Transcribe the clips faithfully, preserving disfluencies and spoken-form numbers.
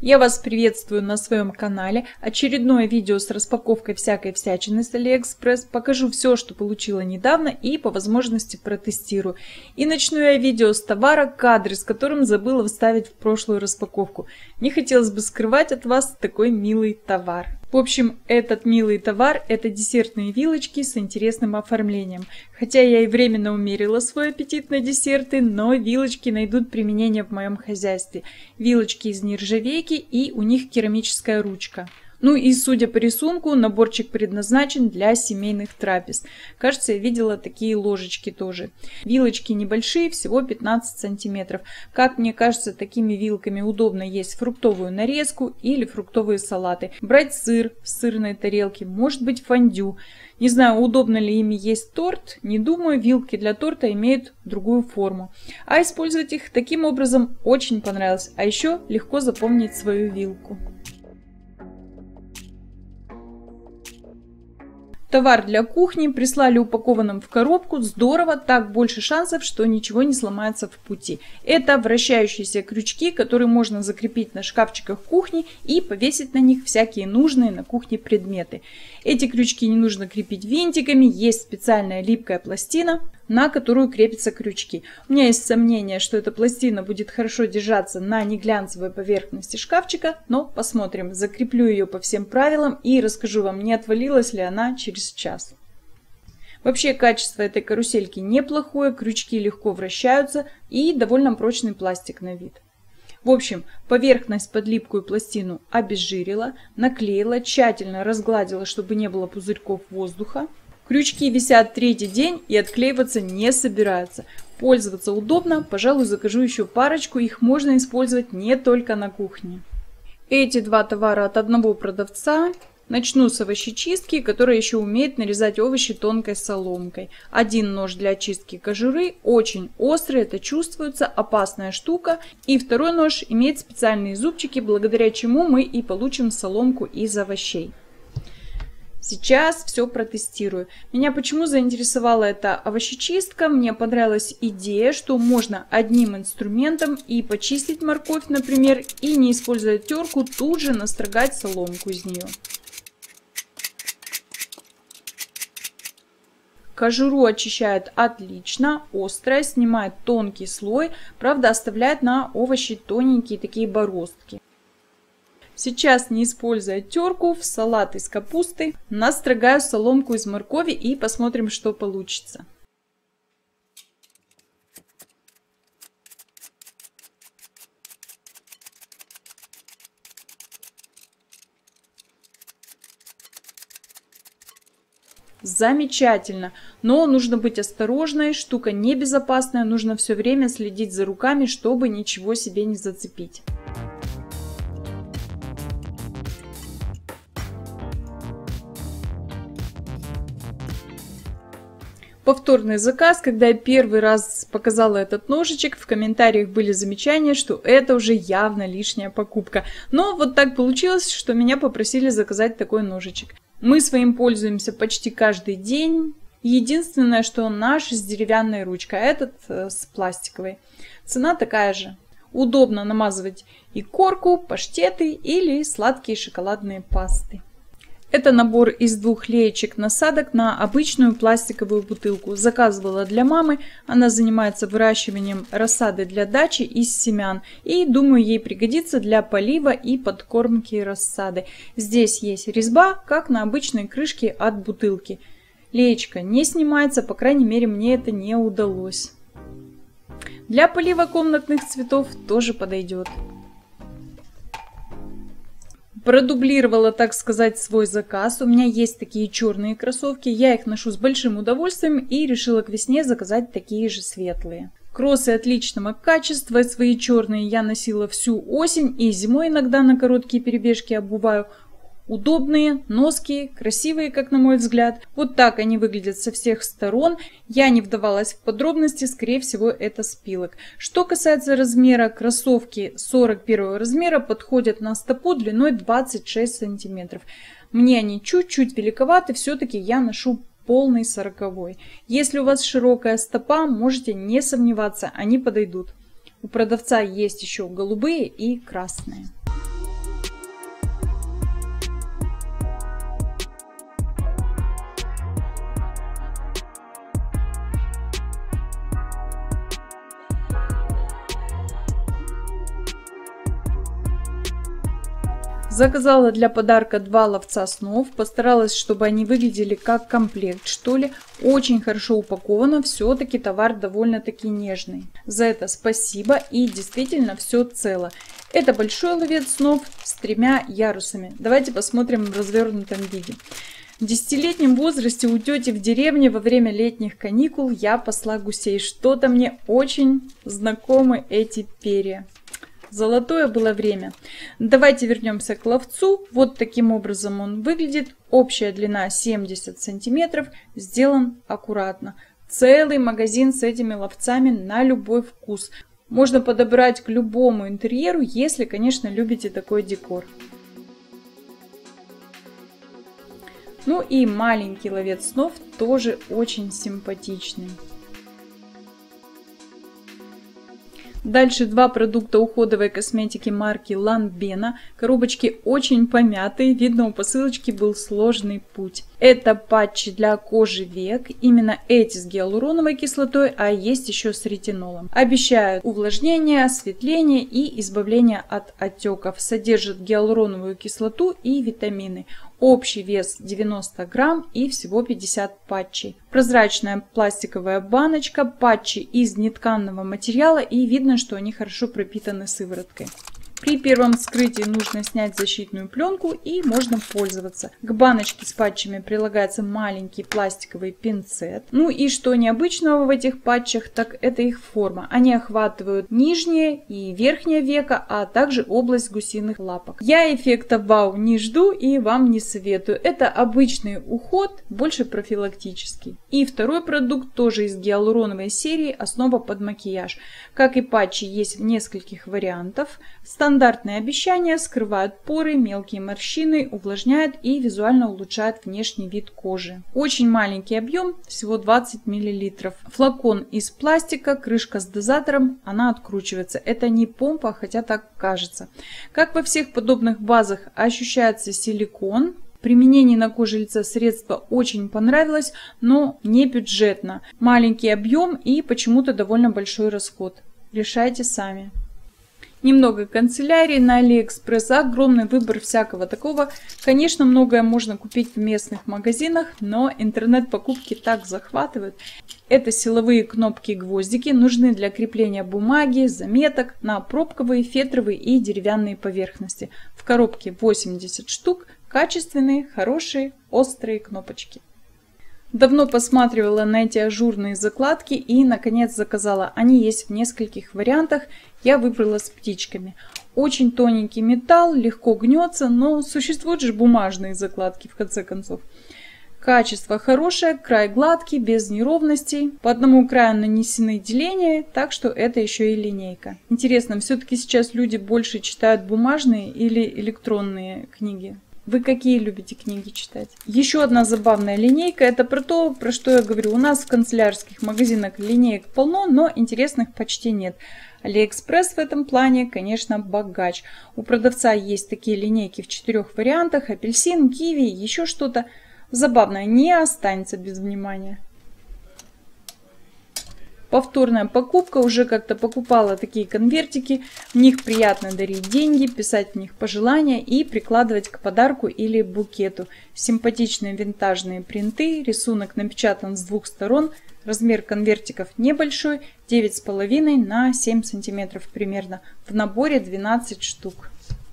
Я вас приветствую на своем канале. Очередное видео с распаковкой всякой всячины с Алиэкспресс. Покажу все, что получила недавно и по возможности протестирую. И начну я видео с товара, кадры с которым забыла вставить в прошлую распаковку. Не хотелось бы скрывать от вас такой милый товар. В общем, этот милый товар – это десертные вилочки с интересным оформлением. Хотя я и временно умерила свой аппетит на десерты, но вилочки найдут применение в моем хозяйстве. Вилочки из нержавейки и у них керамическая ручка. Ну и судя по рисунку, наборчик предназначен для семейных трапез. Кажется, я видела такие ложечки тоже. Вилочки небольшие, всего пятнадцать сантиметров. Как мне кажется, такими вилками удобно есть фруктовую нарезку или фруктовые салаты. Брать сыр в сырной тарелке, может быть фондю. Не знаю, удобно ли ими есть торт, не думаю, вилки для торта имеют другую форму. А использовать их таким образом очень понравилось. А еще легко запомнить свою вилку. Товар для кухни прислали упакованным в коробку. Здорово, так больше шансов, что ничего не сломается в пути. Это вращающиеся крючки, которые можно закрепить на шкафчиках кухни и повесить на них всякие нужные на кухне предметы. Эти крючки не нужно крепить винтиками, есть специальная липкая пластина, на которую крепятся крючки. У меня есть сомнение, что эта пластина будет хорошо держаться на неглянцевой поверхности шкафчика, но посмотрим. Закреплю ее по всем правилам и расскажу вам, не отвалилась ли она через час. Вообще качество этой карусельки неплохое, крючки легко вращаются и довольно прочный пластик на вид. В общем, поверхность под липкую пластину обезжирила, наклеила, тщательно разгладила, чтобы не было пузырьков воздуха. Крючки висят третий день и отклеиваться не собираются. Пользоваться удобно, пожалуй, закажу еще парочку, их можно использовать не только на кухне. Эти два товара от одного продавца. Начну с овощечистки, которая еще умеет нарезать овощи тонкой соломкой. Один нож для очистки кожуры, очень острый, это чувствуется, опасная штука. И второй нож имеет специальные зубчики, благодаря чему мы и получим соломку из овощей. Сейчас все протестирую. Меня почему заинтересовала эта овощечистка? Мне понравилась идея, что можно одним инструментом и почистить морковь, например, и не используя терку, тут же настрогать соломку из нее. Кожуру очищает отлично, острая, снимает тонкий слой, правда оставляет на овощи тоненькие такие бороздки. Сейчас, не используя терку, в салат из капусты настрогаю соломку из моркови и посмотрим, что получится. Замечательно, но нужно быть осторожной, штука небезопасная, нужно все время следить за руками, чтобы ничего себе не зацепить. Повторный заказ, когда я первый раз показала этот ножичек, в комментариях были замечания, что это уже явно лишняя покупка. Но вот так получилось, что меня попросили заказать такой ножичек. Мы своим пользуемся почти каждый день. Единственное, что он наш с деревянной ручкой, а этот э, с пластиковой. Цена такая же. Удобно намазывать и корку, паштеты или сладкие шоколадные пасты. Это набор из двух леечек насадок на обычную пластиковую бутылку. Заказывала для мамы. Она занимается выращиванием рассады для дачи из семян. И думаю, ей пригодится для полива и подкормки рассады. Здесь есть резьба, как на обычной крышке от бутылки. Леечка не снимается, по крайней мере, мне это не удалось. Для полива комнатных цветов тоже подойдет. Продублировала, так сказать, свой заказ. У меня есть такие черные кроссовки. Я их ношу с большим удовольствием и решила к весне заказать такие же светлые. Кроссы отличного качества. Свои черные я носила всю осень и зимой иногда на короткие перебежки обуваю. Удобные, носки, красивые, как на мой взгляд. Вот так они выглядят со всех сторон. Я не вдавалась в подробности, скорее всего, это спилок. Что касается размера, кроссовки сорок первого размера подходят на стопу длиной двадцать шесть сантиметров. Мне они чуть-чуть великоваты, все-таки я ношу полный сороковой. Если у вас широкая стопа, можете не сомневаться, они подойдут. У продавца есть еще голубые и красные. Заказала для подарка два ловца снов. Постаралась, чтобы они выглядели как комплект, что ли. Очень хорошо упаковано. Все-таки товар довольно-таки нежный. За это спасибо. И действительно все цело. Это большой ловец снов с тремя ярусами. Давайте посмотрим в развернутом виде. В десятилетнем возрасте у тети в деревне во время летних каникул я пасла гусей. Что-то мне очень знакомы эти перья. Золотое было время. Давайте вернемся к ловцу. Вот таким образом он выглядит. Общая длина семьдесят сантиметров. Сделан аккуратно. Целый магазин с этими ловцами на любой вкус. Можно подобрать к любому интерьеру, если, конечно, любите такой декор. Ну и маленький ловец снов тоже очень симпатичный. Дальше два продукта уходовой косметики марки Lanvin. Коробочки очень помятые, видно, у посылочки был сложный путь. Это патчи для кожи век. Именно эти с гиалуроновой кислотой, а есть еще с ретинолом. Обещают увлажнение, осветление и избавление от отеков. Содержат гиалуроновую кислоту и витамины. Общий вес девяносто грамм и всего пятьдесят патчей. Прозрачная пластиковая баночка, патчи из нетканного материала, и видно, что они хорошо пропитаны сывороткой. При первом вскрытии нужно снять защитную пленку и можно пользоваться. К баночке с патчами прилагается маленький пластиковый пинцет. Ну и что необычного в этих патчах, так это их форма. Они охватывают нижнее и верхнее веко, а также область гусиных лапок. Я эффекта вау не жду и вам не советую. Это обычный уход, больше профилактический. И второй продукт тоже из гиалуроновой серии, основа под макияж. Как и патчи, есть в нескольких вариантов. Стандартные обещания: скрывают поры, мелкие морщины, увлажняют и визуально улучшают внешний вид кожи. Очень маленький объем, всего двадцать миллилитров. Флакон из пластика, крышка с дозатором, она откручивается. Это не помпа, хотя так кажется. Как во всех подобных базах, ощущается силикон. Применение на коже лица средства очень понравилось, но не бюджетно. Маленький объем и почему-то довольно большой расход. Решайте сами. Немного канцелярии на Алиэкспресс, огромный выбор всякого такого. Конечно, многое можно купить в местных магазинах, но интернет-покупки так захватывают. Это силовые кнопки-гвоздики, нужны для крепления бумаги, заметок на пробковые, фетровые и деревянные поверхности. В коробке восемьдесят штук, качественные, хорошие, острые кнопочки. Давно посматривала на эти ажурные закладки и, наконец, заказала. Они есть в нескольких вариантах. Я выбрала с птичками. Очень тоненький металл, легко гнется, но существуют же бумажные закладки, в конце концов. Качество хорошее, край гладкий, без неровностей. По одному краю нанесены деления, так что это еще и линейка. Интересно, все-таки сейчас люди больше читают бумажные или электронные книги? Вы какие любите книги читать? Еще одна забавная линейка. Это про то, про что я говорю. У нас в канцелярских магазинах линеек полно, но интересных почти нет. Алиэкспресс в этом плане, конечно, богач. У продавца есть такие линейки в четырех вариантах. Апельсин, киви, еще что-то. Забавное, не останется без внимания. Повторная покупка, уже как-то покупала такие конвертики, в них приятно дарить деньги, писать в них пожелания и прикладывать к подарку или букету. Симпатичные винтажные принты, рисунок напечатан с двух сторон, размер конвертиков небольшой, девять с половиной на семь сантиметров примерно, в наборе двенадцать штук.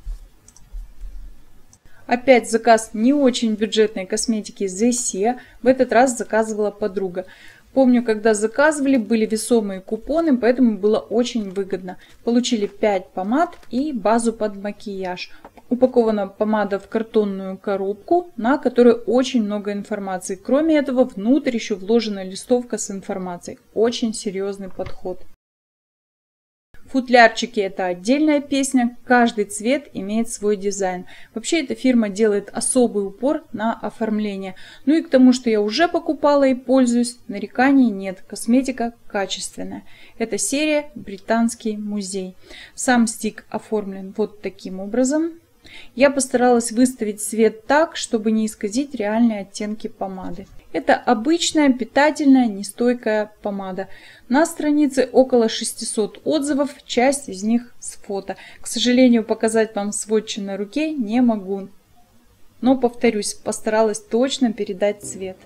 Опять заказ не очень бюджетной косметики The Sea, в этот раз заказывала подруга. Помню, когда заказывали, были весомые купоны, поэтому было очень выгодно. Получили пять помад и базу под макияж. Упакована помада в картонную коробку, на которой очень много информации. Кроме этого, внутрь еще вложена листовка с информацией. Очень серьезный подход. Футлярчики — это отдельная песня, каждый цвет имеет свой дизайн. Вообще эта фирма делает особый упор на оформление. Ну и к тому, что я уже покупала и пользуюсь, нареканий нет, косметика качественная. Это серия «Британский музей». Сам стик оформлен вот таким образом. Я постаралась выставить свет так, чтобы не исказить реальные оттенки помады. Это обычная питательная нестойкая помада. На странице около шестисот отзывов, часть из них с фото. К сожалению, показать вам сводчи на руке не могу. Но, повторюсь, постаралась точно передать цвет.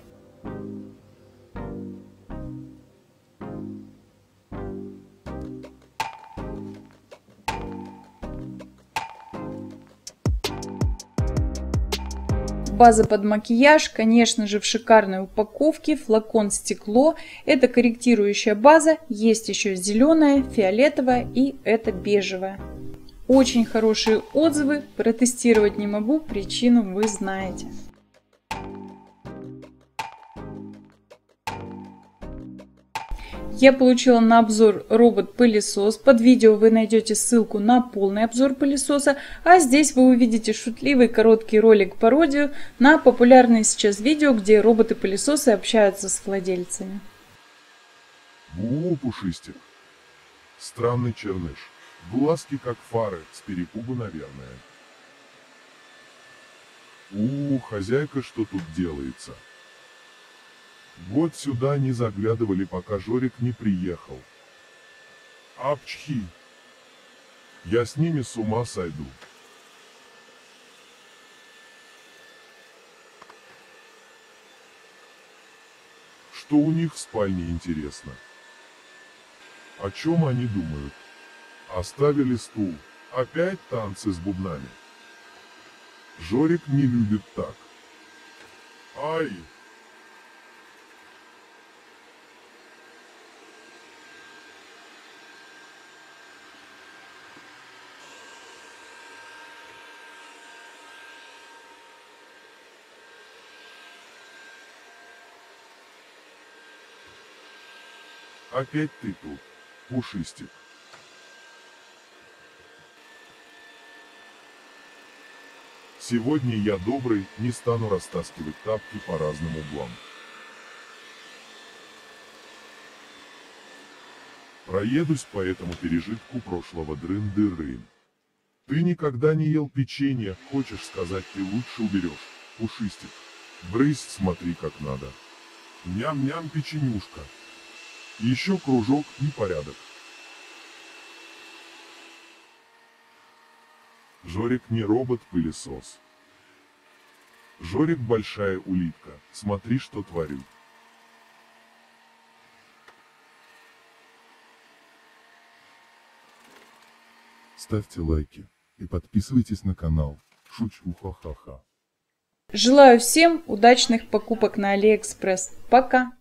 База под макияж, конечно же, в шикарной упаковке, флакон стекло. Это корректирующая база, есть еще зеленая, фиолетовая и это бежевая. Очень хорошие отзывы, протестировать не могу, причину вы знаете. Я получила на обзор робот-пылесос. Под видео вы найдете ссылку на полный обзор пылесоса, а здесь вы увидите шутливый короткий ролик-пародию на популярные сейчас видео, где роботы-пылесосы общаются с владельцами. Бу, пушистик. Странный черныш. Глазки как фары, с перепугу, наверное. У, хозяйка, что тут делается? Вот сюда не заглядывали, пока Жорик не приехал. Апчхи! Я с ними с ума сойду. Что у них в спальне, интересно? О чем они думают? Оставили стул. Опять танцы с бубнами. Жорик не любит так. Ай! Опять ты тут, пушистик. Сегодня я добрый, не стану растаскивать тапки по разным углам. Проедусь по этому пережитку прошлого дрын-дырын. Ты никогда не ел печенье, хочешь сказать, ты лучше уберешь, пушистик. Брысь, смотри как надо. Ням-ням, печенюшка. Еще кружок и порядок. Жорик не робот-пылесос. Жорик большая улитка, смотри, что творю. Ставьте лайки и подписывайтесь на канал. Шучу, ха-ха-ха. Желаю всем удачных покупок на Алиэкспресс. Пока!